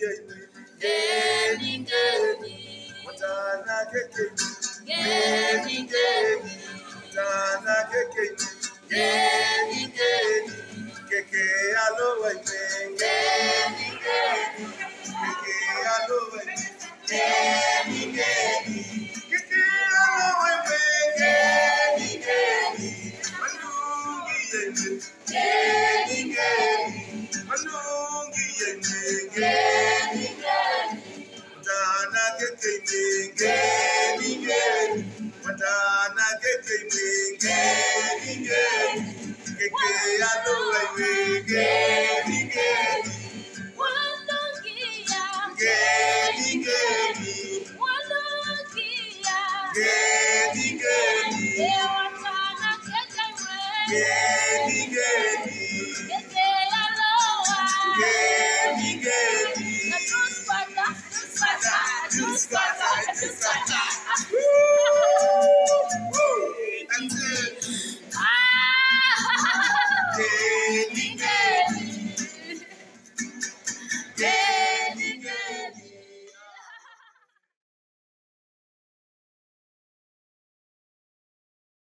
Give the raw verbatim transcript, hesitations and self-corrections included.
Geni geni, mutana keke. Geni geni, mutana keke. Geni geni, keke aloe me. Geni geni, keke aloe me. Geni geni, keke aloe me. Geni geni, manungi yenge. Geni geni, manungi yenge. Geni geni, mutana keke.